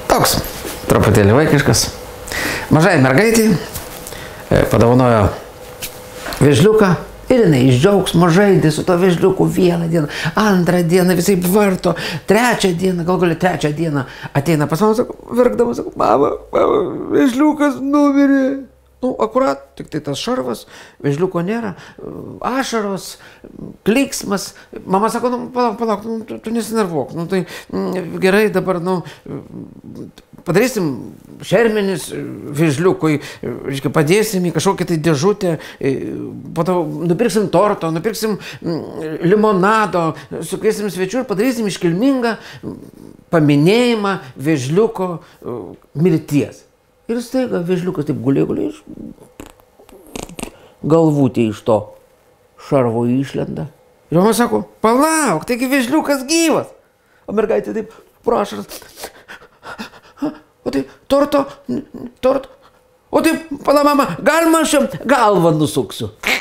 Toks truputėlį vaikiškas. Mažai mergaitė padovanojo vėžliuką ir jinai iš džiaugsmo žaidė su to vėžliuku vieną dieną, antrą dieną visai varto, trečią dieną, gal trečią dieną ateina pas mamą, sako, verkdama, sako, mama, vėžliukas numirė. Nu, akurat, tik tai tas šarvas, vėžliuko nėra, ašaros, kliksmas. Mama sako, nu, palauk, nu, tu nesinervuok, nu, tai gerai dabar, nu, padarysim šermenis vėžliukui, reiškia, padėsim į kažkokią tai dėžutę, po to nupirksim torto, nupirksim limonado, sukviesim svečių ir padarysim iškilmingą paminėjimą vėžliuko mirties. Ir staiga vėžliukas taip gulė, galvutė iš to šarvo išlenda. Ir mama sako, palauk, taigi vėžliukas gyvas. O mergaitė taip prašaras. O tai torto. O tai, pala mama, galima aš jam galvą nusuksiu.